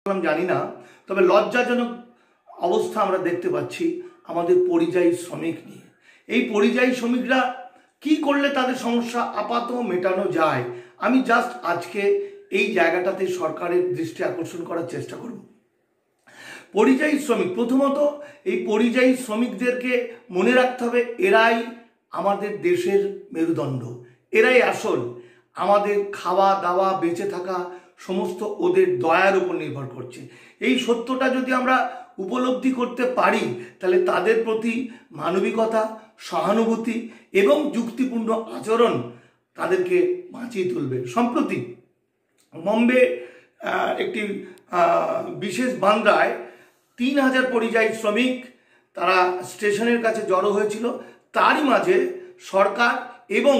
জানি না, তবে লজ্জাজনক অবস্থা আমরা দেখতে পাচ্ছি আমাদের পরিযায়ী শ্রমিক নিয়ে। এই পরিযায়ী শ্রমিকরা কি করলে তাদের সমস্যা আপাতত মেটানো যায়, আমি জাস্ট আজকে এই জায়গাটাতে সরকারের দৃষ্টি আকর্ষণ করার চেষ্টা করব। পরিযায়ী শ্রমিক, প্রথমত এই পরিযায়ী শ্রমিকদেরকে মনে রাখতে হবে এরাই আমাদের দেশের মেরুদণ্ড, এরাই আসল। আমাদের খাওয়া দাওয়া বেঁচে থাকা সমস্ত ওদের দয়ার উপর নির্ভর করছে। এই সত্যটা যদি আমরা উপলব্ধি করতে পারি তাহলে তাদের প্রতি মানবিকতা, সহানুভূতি এবং যুক্তিপূর্ণ আচরণ তাদেরকে বাঁচিয়ে তুলবে। সম্প্রতি বম্বে একটি বিশেষ বান্দ্রায় 3000 পরিযায়ী শ্রমিক তারা স্টেশনের কাছে জড়ো হয়েছিল। তারই মাঝে সরকার এবং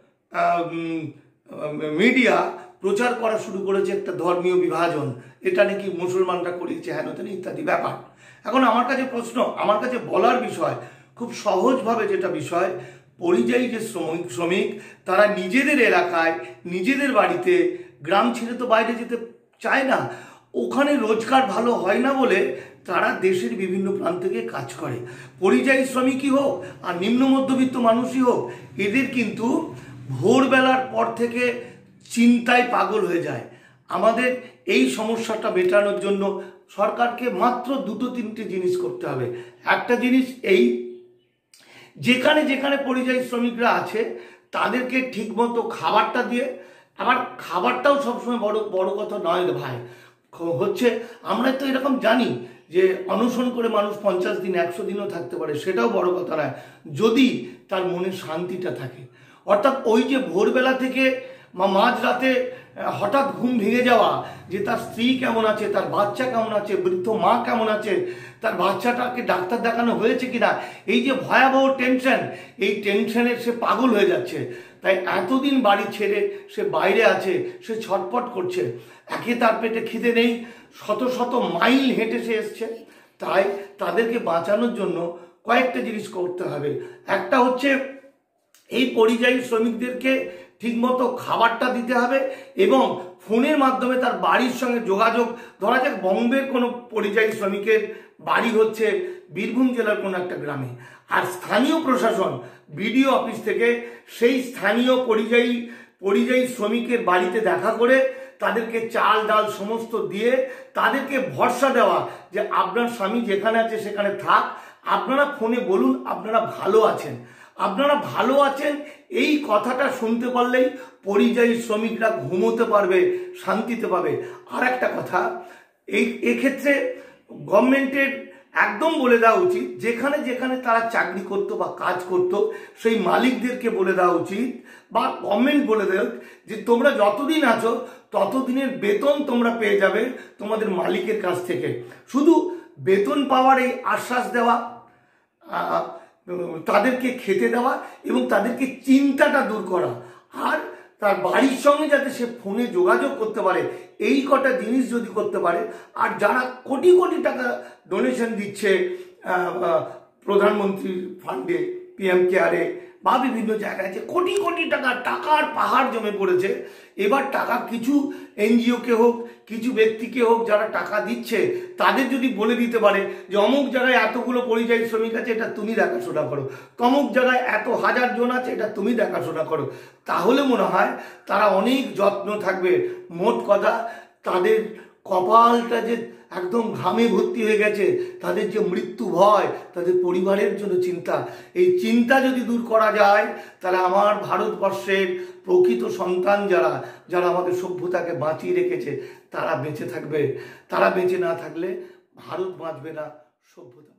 মিডিয়া প্রচার করা শুরু করেছে একটা ধর্মীয় বিভাজন, এটা নাকি মুসলমানরা করিয়েছে, হেন তেন ইত্যাদি ব্যাপার। এখন আমার কাছে প্রশ্ন, আমার কাছে বলার বিষয় খুব সহজভাবে, যেটা বিষয় পরিযায়ী যে শ্রমিক তারা নিজেদের এলাকায়, নিজেদের বাড়িতে, গ্রাম ছেড়ে তো বাইরে যেতে চায় না, ওখানে রোজগার ভালো হয় না বলে তারা দেশের বিভিন্ন প্রান্ত থেকে কাজ করে। পরিযায়ী শ্রমিকই হোক আর নিম্ন মধ্যবিত্ত মানুষই হোক, এদের কিন্তু ভোরবেলার পর থেকে চিন্তায় পাগল হয়ে যায়। আমাদের এই সমস্যাটা মেটানোর জন্য সরকারকে মাত্র 2-3টে জিনিস করতে হবে। একটা জিনিস এই, যেখানে যেখানে পরিযায়ী শ্রমিকরা আছে তাদেরকে ঠিকমতো খাবারটা দিয়ে, আবার খাবারটাও সবসময় বড় কথা নয় ভাই, হচ্ছে আমরা তো এরকম জানি যে অনশন করে মানুষ 50 দিন 100 দিনও থাকতে পারে, সেটাও বড় কথা নয় যদি তার মনে শান্তিটা থাকে। অর্থাৎ ওই যে ভোরবেলা থেকে মাঝরাতে হঠাৎ ঘুম ভেঙে যাওয়া, যে তার স্ত্রী কেমন আছে, তার বাচ্চা কেমন আছে, বৃদ্ধ মা কেমন আছে, তার বাচ্চাটাকে ডাক্তার দেখানো হয়েছে কিনা, এই যে ভয়াবহ টেনশন, এই টেনশনে সে পাগল হয়ে যাচ্ছে। তাই এতদিন বাড়ি ছেড়ে সে বাইরে আছে, সে ছটপট করছে, একে তার পেটে খিদে নেই, শত শত মাইল হেঁটে সে এসছে। তাই তাদেরকে বাঁচানোর জন্য কয়েকটা জিনিস করতে হবে। একটা হচ্ছে এই পরিযায়ী শ্রমিকদেরকে ঠিকমতো খাবারটা দিতে হবে এবং ফোনের মাধ্যমে তার বাড়ির সঙ্গে যোগাযোগ। ধরা যাক বম্বের কোনো পরিযায়ী শ্রমিকের বাড়ি হচ্ছে বীরভূম জেলার কোনো একটা গ্রামে, আর স্থানীয় প্রশাসন বিডিও অফিস থেকে সেই স্থানীয় পরিযায়ী শ্রমিকের বাড়িতে দেখা করে তাদেরকে চাল ডাল সমস্ত দিয়ে তাদেরকে ভরসা দেওয়া যে আপনার স্বামী যেখানে আছে সেখানে থাক, আপনারা ফোনে বলুন আপনারা ভালো আছেন, আপনারা ভালো আছেন। এই কথাটা শুনতে পারলেই পরিযায়ী শ্রমিকরা ঘুমোতে পারবে, শান্তিতে পাবে। আর একটা কথা, এক্ষেত্রে গভর্নমেন্টের একদম বলে দেওয়া উচিত, যেখানে যেখানে তারা চাকরি করতো বা কাজ করতো সেই মালিকদেরকে বলে দেওয়া উচিত, বা গভর্নমেন্ট বলে দেয় যে তোমরা যতদিন আছো ততদিনের বেতন তোমরা পেয়ে যাবে তোমাদের মালিকের কাছ থেকে। শুধু বেতন পাওয়ার এই আশ্বাস দেওয়া, তাদেরকে খেতে দেওয়া এবং তাদেরকে চিন্তাটা দূর করা, আর তার বাড়ির সঙ্গে যাতে সে ফোনে যোগাযোগ করতে পারে, এই কটা জিনিস যদি করতে পারে। আর যারা কোটি কোটি টাকা ডোনেশন দিচ্ছে প্রধানমন্ত্রী ফান্ডে, PM কেয়ারে বা বিভিন্ন জায়গায়, যে কোটি কোটি টাকার পাহাড় জমে পড়েছে, এবার টাকা কিছু NGO-কে হোক, কিছু ব্যক্তিকে হোক যারা টাকা দিচ্ছে, তাদের যদি বলে দিতে পারে যে অমুক জায়গায় এতগুলো পরিযায়ী শ্রমিক আছে, এটা তুমি দেখাশোনা করো, তমুক জায়গায় এত 1000 জন আছে, এটা তুমি দেখাশোনা করো, তাহলে মনে হয় তারা অনেক যত্ন থাকবে। মোট কথা, তাদের কপালটা যে একদম ঘামে ভর্তি হয়ে গেছে, তাদের যে মৃত্যু ভয়, তাদের পরিবারের জন্য চিন্তা, এই চিন্তা যদি দূর করা যায় তাহলে আমার ভারতবর্ষের প্রকৃত সন্তান যারা আমাদের সভ্যতাকে বাঁচিয়ে রেখেছে তারা বেঁচে থাকবে। তারা বেঁচে না থাকলে ভারত বাঁচবে না, সভ্যতা।